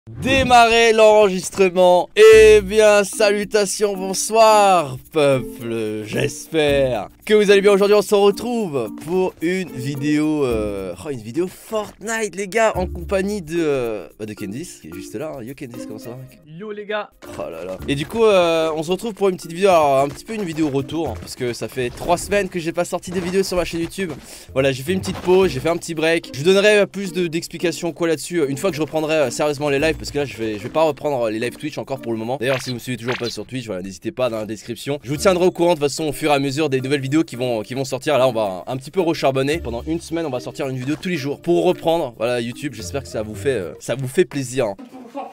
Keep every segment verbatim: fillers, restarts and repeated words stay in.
Démarrer l'enregistrement. Eh bien, salutations, bonsoir, peuple. J'espère que vous allez bien. Aujourd'hui, on se retrouve pour une vidéo, euh... oh, une vidéo Fortnite, les gars, en compagnie de, euh... bah, de Candice, qui est juste là. Yo, Candice, comment ça va, mec? Yo, les gars. Oh là là. Et du coup, euh, on se retrouve pour une petite vidéo, alors un petit peu une vidéo retour, hein, parce que ça fait trois semaines que j'ai pas sorti de vidéo sur ma chaîne YouTube. Voilà, j'ai fait une petite pause, j'ai fait un petit break. Je vous donnerai plus d'explications quoi là-dessus une fois que je reprendrai euh, sérieusement les lives, parce que là, je vais, je vais pas reprendre les lives Twitch encore pour le moment. D'ailleurs, si vous me suivez toujours pas sur Twitch, voilà, n'hésitez pas dans la description. Je vous tiendrai au courant de toute façon au fur et à mesure des nouvelles vidéos qui vont, qui vont sortir. Là, on va un petit peu recharbonner. Pendant une semaine, on va sortir une vidéo tous les jours pour reprendre. Voilà, YouTube, j'espère que ça vous fait, euh, ça vous fait plaisir. Hein.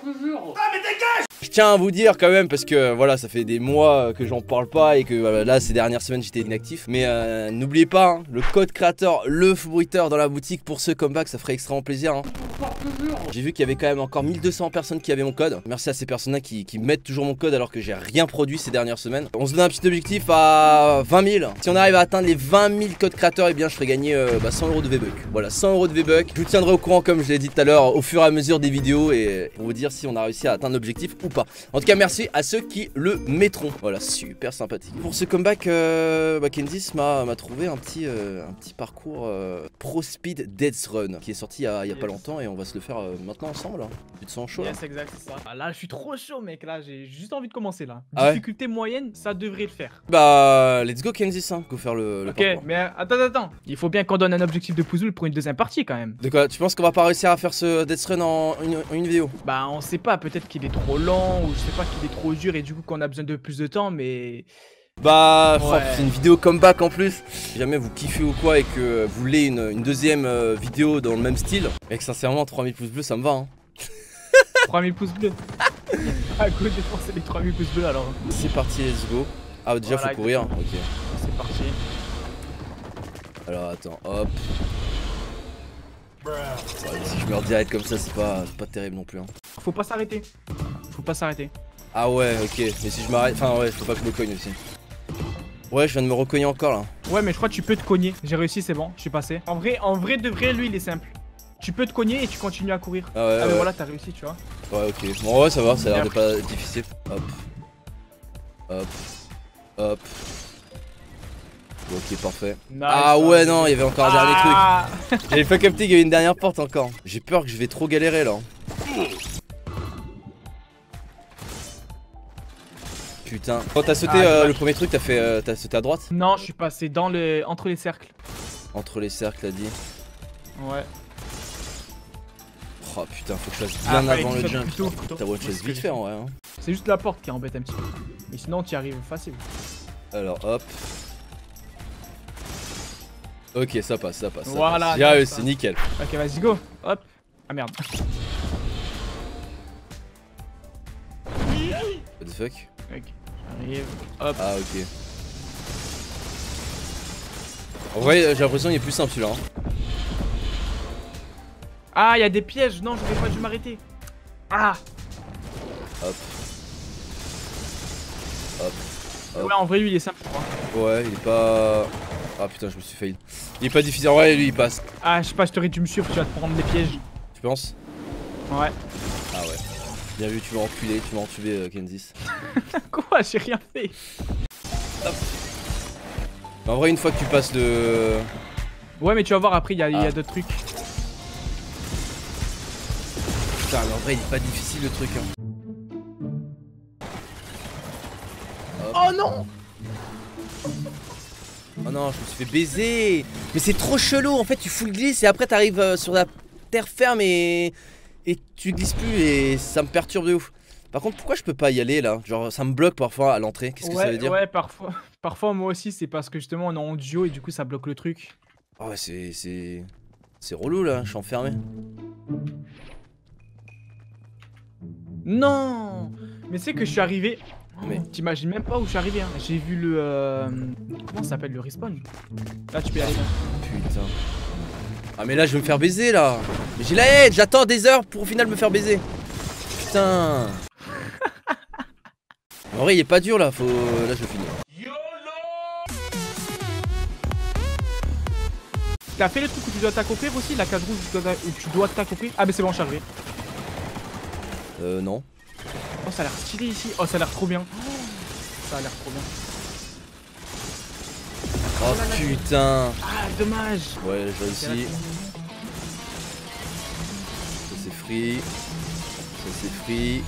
Je tiens à vous dire quand même, parce que voilà, ça fait des mois que j'en parle pas et que voilà, là ces dernières semaines j'étais inactif. Mais euh, n'oubliez pas, hein, le code créateur, le Foubriteur dans la boutique pour ce comeback, ça ferait extrêmement plaisir. Hein. J'ai vu qu'il y avait quand même encore mille deux cents personnes qui avaient mon code. Merci à ces personnes-là qui, qui mettent toujours mon code alors que j'ai rien produit ces dernières semaines. On se donne un petit objectif à vingt mille. Si on arrive à atteindre les vingt mille codes créateurs, et eh bien je ferai gagner euh, bah, cent euros de V-Buck. Voilà, cent euros de V-Buck. Je vous tiendrai au courant comme je l'ai dit tout à l'heure au fur et à mesure des vidéos et pour vous dire si on a réussi à atteindre l'objectif ou pas. En tout cas, merci à ceux qui le mettront. Voilà, super sympathique. Pour ce comeback, euh, bah, Candice m'a trouvé un petit, euh, un petit parcours euh, Pro Speed Death Run qui est sorti il y a, il y a yes. pas longtemps et on va se le faire euh, maintenant ensemble. Hein. Tu te sens chaud là? Yes, exact, c'est ça. Ah, là, je suis trop chaud, mec. Là, j'ai juste envie de commencer là. Ah Difficulté ouais. moyenne, ça devrait le faire. Bah, let's go, Candice. Hein. Go faire le, le Ok, parcours. mais attends, attends. Il faut bien qu'on donne un objectif de puzzle pour une deuxième partie quand même. De quoi? Tu penses qu'on va pas réussir à faire ce Death Run en une, en une vidéo? Bah, on sait pas. Peut-être qu'il est trop lent ou je sais pas qu'il est trop dur et du coup qu'on a besoin de plus de temps, mais... Bah, ouais. c'est une vidéo comeback en plus. Si jamais vous kiffez ou quoi et que vous voulez une, une deuxième euh, vidéo dans le même style, et que sincèrement trois mille pouces bleus ça me va. Hein. trois mille pouces bleus. À quoi dépenser les trois mille pouces bleus alors? C'est parti, let's go. Ah, déjà voilà, faut courir. Ok. C'est parti. Alors attends, hop. Ouais, si je meurs direct comme ça, c'est pas, pas terrible non plus. Hein. Faut pas s'arrêter. Faut pas s'arrêter. Ah ouais, ok. Mais si je m'arrête, enfin ouais, faut pas que je me cogne aussi. Ouais, je viens de me recogner encore là. Ouais, mais je crois que tu peux te cogner. J'ai réussi, c'est bon, je suis passé. En vrai, en vrai de vrai, lui, il est simple. Tu peux te cogner et tu continues à courir. Ah ouais, ah mais ouais. voilà, t'as réussi, tu vois. Ouais, ok. Bon, ouais, ça va, ça a l'air de pas difficile. Hop. Hop. Hop. Ok, parfait. Nice, ah ouais, non, il y avait encore un ah dernier truc. J'avais pas capté qu'il y avait une dernière porte encore. J'ai peur que je vais trop galérer là. Putain. Quand t'as sauté ah, euh, le premier truc, t'as fait, euh, t'as sauté à droite? Non, je suis passé dans le, entre les cercles. Entre les cercles, t'as dit? Ouais. Oh putain, faut que je fasse bien ah, avant le jump. T'as one chose vite fait en vrai. Hein. C'est juste la porte qui embête un petit peu. Mais sinon, tu y arrives facile. Alors hop. Ok, ça passe, ça passe. Ça voilà. J'ai réussi, nickel. Ok, vas-y, go. Hop. Ah merde. What the fuck? Ok, j'arrive. Hop. Ah, ok. En vrai, j'ai l'impression qu'il est plus simple celui-là. Hein. Ah, il y a des pièges. Non, j'aurais pas dû m'arrêter. Ah. Hop. Hop. Hop. Ouais, en vrai, lui, il est simple, je crois. Ouais, il est pas... Ah putain, je me suis fail. Il est pas difficile. Ouais, lui, il passe. Ah, je sais pas, je t'aurais dû me suivre, tu vas te prendre des pièges. Tu penses? Ouais. Ah ouais. Bien vu, tu m'as enculé, tu m'as entubé, euh, Candice. Quoi? J'ai rien fait. Hop. En vrai, une fois que tu passes de... Ouais, mais tu vas voir, après, il y a, ah. a d'autres trucs. Putain, mais en vrai, il est pas difficile le truc. Hein. Oh non! Oh non, je me suis fait baiser. Mais c'est trop chelou, en fait, tu fous le glisse et après t'arrives euh, sur la terre ferme et... et tu glisses plus et ça me perturbe de ouf. Par contre, pourquoi je peux pas y aller là? Genre, ça me bloque parfois à l'entrée. Qu'est-ce que ouais, ça veut dire? Ouais, parfois. Parfois, moi aussi, c'est parce que justement, on est en duo et du coup, ça bloque le truc. Oh ouais, c'est... c'est... c'est relou là, je suis enfermé. Non! Mais c'est que je suis arrivé... Mais... T'imagines même pas où je suis arrivé, hein. J'ai vu le... Euh... Comment ça s'appelle? Le respawn? Là, tu peux y aller. Putain. Ah mais là, je vais me faire baiser là. Mais j'ai la haine, j'attends des heures pour au final me faire baiser. Putain. En vrai, il est pas dur là, faut... Là, je vais finir. T'as fait le truc où tu dois t'accomplir aussi? La case rouge où tu dois t'accomplir? Ah mais c'est bon, je suis arrivé. Euh, non. Oh, ça a l'air stylé ici. Oh, ça a l'air trop bien. Oh, ça a l'air trop bien. Oh putain. Ah, dommage. Ouais, j'ai réussi. Ça c'est free. Ça c'est free.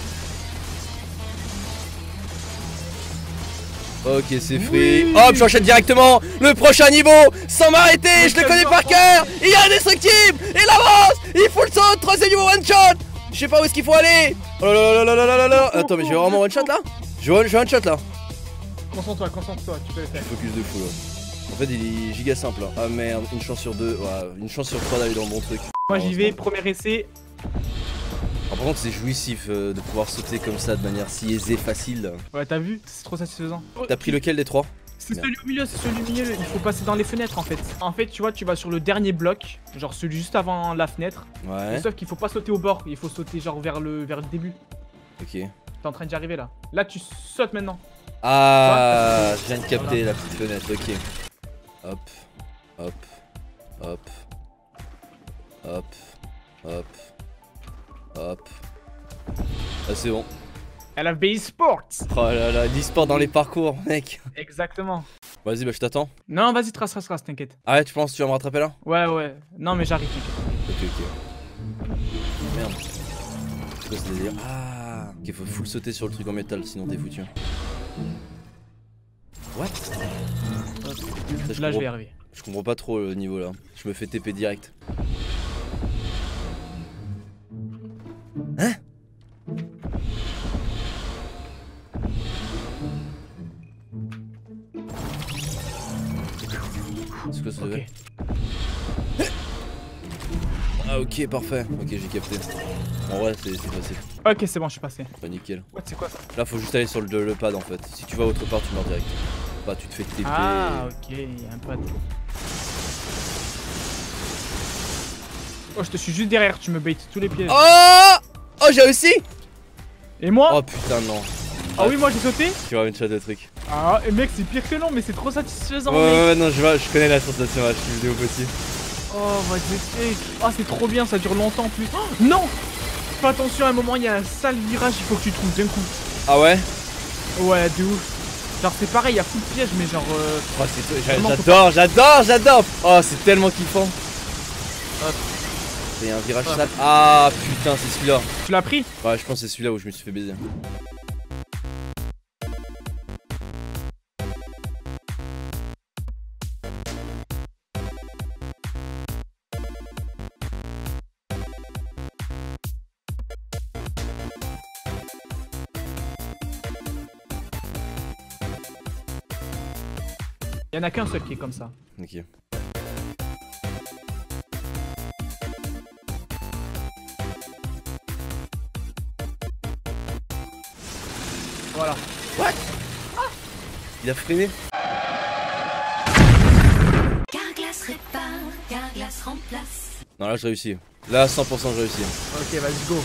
Ok, c'est free. Oui. Hop, j'enchaîne directement. Le prochain niveau, sans m'arrêter. Je le connais par cœur. Il est indestructible. Il avance. Il faut le saut. Troisième niveau one shot. Je sais pas où est-ce qu'il faut aller. Oh là là là là là là là. Attends, mais je vais vraiment one shot là. Je vais one shot là. Concentre-toi, concentre-toi, tu peux le faire. Focus de fou là. En fait, il est giga simple. Hein. Ah merde, une chance sur deux. Ouais, une chance sur trois d'aller dans le bon truc. Moi j'y vais, premier essai. Ah, par contre, c'est jouissif euh, de pouvoir sauter comme ça de manière si aisée, facile. Ouais, t'as vu? C'est trop satisfaisant. T'as pris lequel des trois? C'est celui au milieu, c'est celui au milieu. Il faut passer dans les fenêtres en fait. En fait, tu vois, tu vas sur le dernier bloc, genre celui juste avant la fenêtre. Ouais. Mais sauf qu'il faut pas sauter au bord, il faut sauter genre vers le, vers le début. Ok. T'es en train d'y arriver là. Là, tu sautes maintenant. Ah, je viens de capter la petite fenêtre, ok. Hop, hop, hop, hop, hop, hop. Ah, c'est bon. L F B eSports. Oh là là, l'e-sport dans les parcours, mec. Exactement. Vas-y, bah je t'attends. Non, vas-y, trace, trace, trace, t'inquiète. Ah ouais, tu penses que tu vas me rattraper là? Ouais, ouais. Non, mais j'arrive, t'inquiète. Ok, ok. Merde. C'est quoi ce délire? Ah, ok, faut full sauter sur le truc en métal, sinon t'es foutu. What? Ça, je Là, je comprends- vais y arriver. Je comprends pas trop le niveau là. Je me fais T P direct. Hein? C'est quoi ce Ok. level? Ah ok, parfait. Ok, j'ai capté. En vrai, c'est c'est facile. Ok, c'est bon, je suis passé. Pas nickel. What, c'est quoi ça? Là, faut juste aller sur le, le pad en fait. Si tu vas autre part, tu meurs direct. Bah, tu te fais T P. Ah, ok, il y a un pad. Oh, je te suis juste derrière, tu me baites tous les pièges. Oh! Oh, j'ai réussi! Et moi? Oh putain, non. Ah oui, moi j'ai sauté? Tu vas une shot de truc. Ah, et mec, c'est pire que non, mais c'est trop satisfaisant, Ouais, mec. ouais, ouais, non, je, vois, je connais la sensation là, je suis vidéo petit. Oh, what the fuck. Ah, c'est trop bien, ça dure longtemps en plus. Oh, non! Fais attention, à un moment, il y a un sale virage, il faut que tu trouves d'un coup. Ah ouais? Ouais, de ouf. Genre, c'est pareil, il y a full piège, mais genre. Euh... Oh, c'est- j'a- Vraiment, faut j'adore, j'adore, j'adore! Oh, c'est tellement kiffant. Hop. Il y a un virage Hop. snap. Ah putain, c'est celui-là. Tu l'as pris? Ouais, je pense que c'est celui-là où je me suis fait baiser. Il y en a qu'un seul qui est comme ça. Ok. Voilà. What? Il a freiné? Carglass répare, Carglass remplace. Non, là, je réussis. Là, cent pour cent, je réussis. Ok, vas-y, go.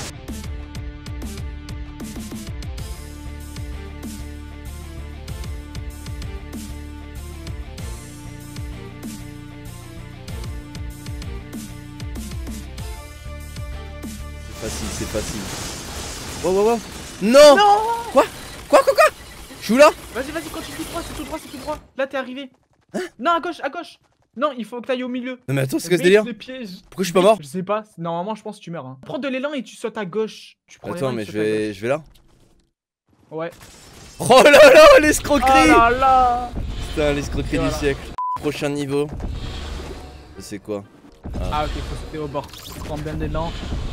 C'est facile, c'est facile. Wow, wow, wow. Non! Non! Quoi? Quoi, quoi, quoi? Je suis où là? Vas-y, vas-y, continue tout droit, c'est tout droit, c'est tout droit. Là, t'es arrivé. Non, à gauche, à gauche. Non, il faut que t'ailles au milieu. Non, mais attends, c'est quoi ce Baisse délire? le piège. Pourquoi je suis pas mort? Je sais pas, normalement, je pense que tu meurs. Hein. Prends de l'élan et tu sautes à gauche. Tu prends Attends, l'élan et mais tu je sautes à vais, je vais là. gauche. Ouais. Oh là là, Oh l'escroquerie! là là. Putain, l'escroquerie Et du voilà. siècle. Prochain niveau. C'est quoi? Ah, ok, faut sauter au bord. Prends bien d'élan.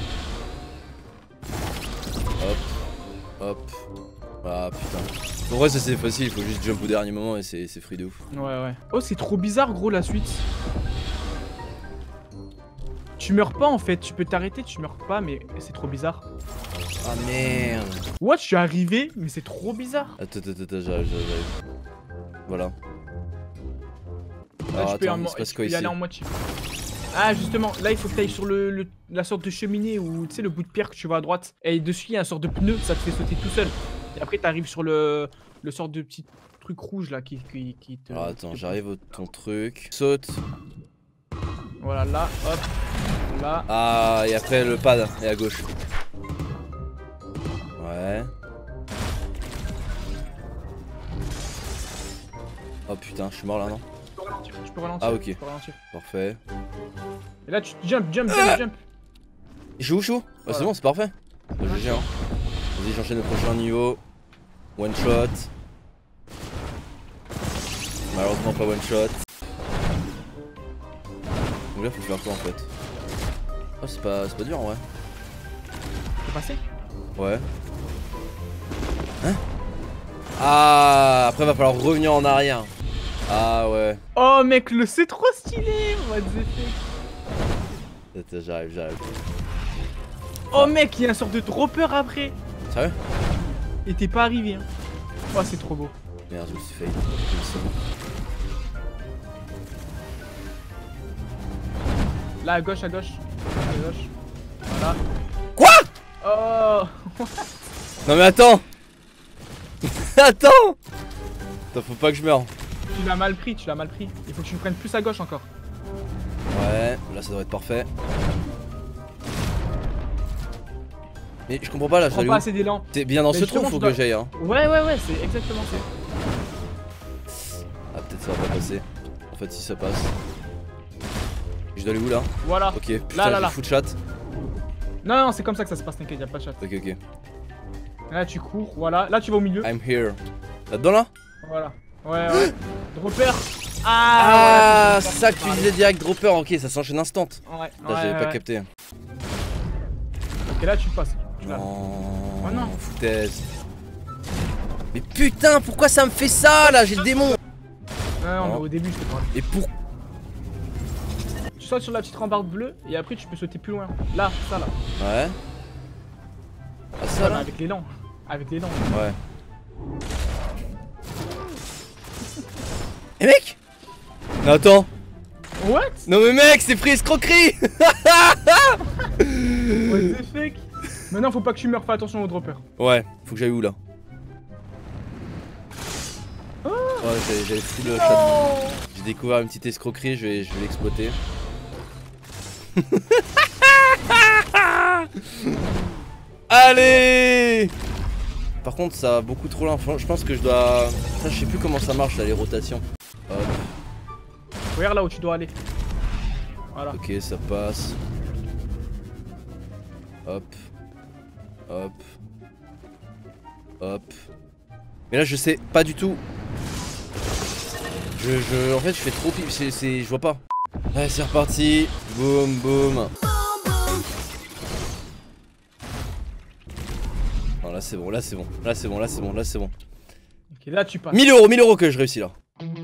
Hop, hop. Ah putain. En vrai, ça c'est facile, il faut juste jump au dernier moment et c'est free de ouf. Ouais, ouais. Oh, c'est trop bizarre, gros, la suite. Tu meurs pas en fait, tu peux t'arrêter, tu meurs pas, mais c'est trop bizarre. Ah merde. What, je suis arrivé, mais c'est trop bizarre. Attends, attends, attends, j'arrive, j'arrive, j'arrive. Voilà. Là, Alors tu peux, attends, en il mo- se passe tu quoi peux y ici? aller en moitié. Ah, justement, là, il faut que tu ailles sur le, le- la sorte de cheminée ou tu sais, le bout de pierre que tu vois à droite. Et dessus, il y a un sorte de pneu, ça te fait sauter tout seul. Et après, t'arrives sur le, le sorte de petit truc rouge là qui, qui, qui te. Alors attends, qui te- j'arrive au ton truc. Saute. Voilà, là, hop. Là. Ah, et après le pad est à gauche. Oh putain, je suis mort là, non? Tu peux ralentir, tu peux ralentir. Ah, ok. Tu peux ralentir. Parfait. Et là, tu jump, jump, jump, Ah jump. Je suis où, je suis où? Ah, Voilà. c'est bon, c'est parfait. Bah, G G, hein. Vas-y, j'enchaîne le prochain niveau. One shot. Malheureusement, pas one shot. Donc là, faut faire quoi en fait? Oh, c'est pas, c'est pas dur en vrai. T'es passé? Ouais. Hein? Ah, après, va falloir revenir en arrière. Ah ouais. Oh mec, le c'est trop stylé. What the fuck. Attends, j'arrive, j'arrive. Oh mec, il y a un sort de dropper après. Sérieux? Et t'es pas arrivé hein. Oh c'est trop beau. Merde, je me suis fail. Là à gauche, à gauche. À gauche. Voilà. Quoi? Oh. Non mais attends. Attends. Attends, faut pas que je meure. Tu l'as mal pris, tu l'as mal pris. Il faut que tu me prennes plus à gauche encore. Ouais, là ça devrait être parfait. Mais je comprends pas là, je Prends dois pas aller assez d'élan. où? T'es bien dans Mais ce trou, justement, faut tu que dois- j'aille hein. Ouais, ouais, ouais, c'est exactement ça. Ah peut-être ça va pas passer. En fait si ça passe. Je dois aller où là? Voilà. Ok, putain Là, là, j'ai là. full chat. Non, non, c'est comme ça que ça se passe, t'inquiète, y'a pas de chat. Ok ok. Là, tu cours, voilà. Là, tu vas au milieu. I'm here. Là-dedans là? Voilà. Ouais, ouais. Dropper. Ah, Ah, voilà, c'est ça que tu disais direct dropper, ok ça s'enchaîne instant. Ouais, Là ouais, j'avais pas ouais. capté. Et là, tu passes. Tu l'as. Non, Oh non. foutaise. Mais putain, pourquoi ça me fait ça là? J'ai le démon. Non, non, Non. mais au début, je te parle. Et pour... Tu sautes sur la petite rambarde bleue et après, tu peux sauter plus loin. Là, ça, là. Ouais. Ah ça Voilà, là? avec l'élan. Avec l'élan. Ouais. Eh mec! Non attends! What? Non mais mec, c'est pris escroquerie! What the fuck? Maintenant, faut pas que tu meurs, fais attention au dropper. Ouais, faut que j'aille où là? Ouais, j'avais- j'avais fou le chat. Non. J'ai découvert une petite escroquerie, je vais, je vais l'exploiter. Allez! Par contre, ça va beaucoup trop loin. Je pense que je dois. Ça, je sais plus comment ça marche là, les rotations. Hop, Regarde là où tu dois aller. Voilà. ok, ça passe. Hop. Hop. Hop. Mais là, je sais pas du tout. Je. je en fait, je fais trop pif. C'est. c'est- Je vois pas. Allez, c'est reparti. Boum, boum. Non, là, c'est bon, là, c'est bon. Là, c'est bon, là, c'est bon, là, c'est bon. Ok, là, tu passes. mille euros, mille euros que je réussis là.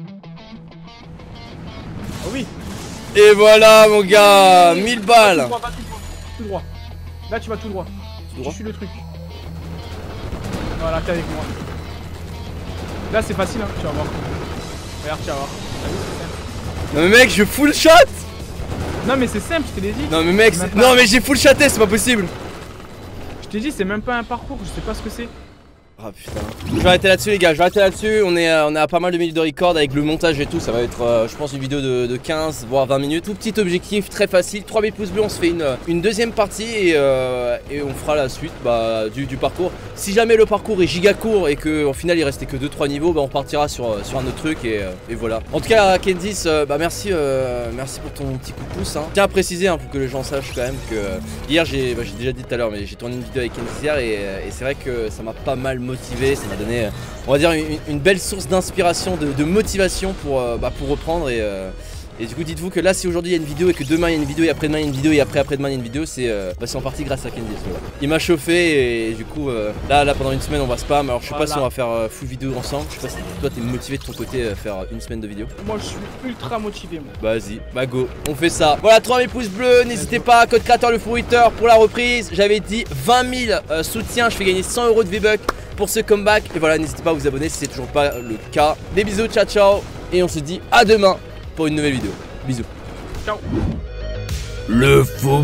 Oh oui. Et voilà, mon gars. mille Tout balles. droit, va tout droit. Tout droit. Là, tu vas tout droit. Tout droit. Tu suis le truc. Voilà, t'es avec moi. Là, c'est facile, hein. Tu vas voir. Regarde, tu vas voir. T'as vu, c'est simple. Non, mais mec, je full shot. Non, mais c'est simple, je te l'ai dit. Non, mais mec, C'est c'est- même pas- non, mais j'ai full shoté, c'est pas possible. Je t'ai dit, c'est même pas un parcours, je sais pas ce que c'est. Ah putain. Je vais arrêter là-dessus les gars, je vais arrêter là-dessus. On est, euh, on est à pas mal de minutes de record avec le montage et tout. Ça va être euh, je pense une vidéo de, de quinze voire vingt minutes. Tout petit objectif très facile, trois mille pouces bleus. On se fait une, une deuxième partie et, euh, et on fera la suite bah, du, du parcours. Si jamais le parcours est giga court et qu'au final il restait que deux trois niveaux, bah, on partira sur, sur un autre truc et, euh, et voilà. En tout cas Kendis, euh, bah, merci, euh, merci pour ton petit coup de pouce hein. Je tiens à préciser hein, pour que les gens sachent quand même que euh, hier j'ai bah, j'ai déjà dit tout à l'heure mais j'ai tourné une vidéo avec Kendis hier et, et c'est vrai que ça m'a pas mal motivé, ça m'a donné on va dire une, une belle source d'inspiration, de, de motivation pour, euh, bah, pour reprendre et, euh, et du coup dites-vous que là si aujourd'hui il y a une vidéo et que demain il y a une vidéo et après-demain il y a une vidéo et après après-demain il y a une vidéo c'est euh, bah, en partie grâce à Kendis. Voilà. Il m'a chauffé et du coup euh, là là pendant une semaine on va spam, alors je sais Voilà. pas si on va faire euh, full vidéo ensemble, je sais pas si toi t'es motivé de ton côté à faire une semaine de vidéo. Moi, je suis ultra motivé, moi. Bah vas-y, bah go, on fait ça. Voilà, trois mille pouces bleus, n'hésitez pas, code créateur le Fruiter pour la reprise. J'avais dit vingt mille euh, soutiens, je fais gagner cent euros de V-Bucks pour ce comeback. Et voilà, n'hésitez pas à vous abonner si c'est toujours pas le cas. Des bisous, ciao ciao. Et on se dit à demain pour une nouvelle vidéo. Bisous. Ciao. Le faux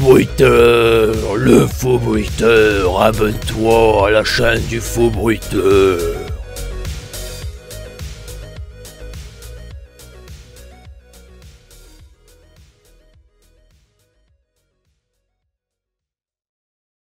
bruiteur, le faux bruiteur, abonne-toi à la chaîne du faux bruiteur.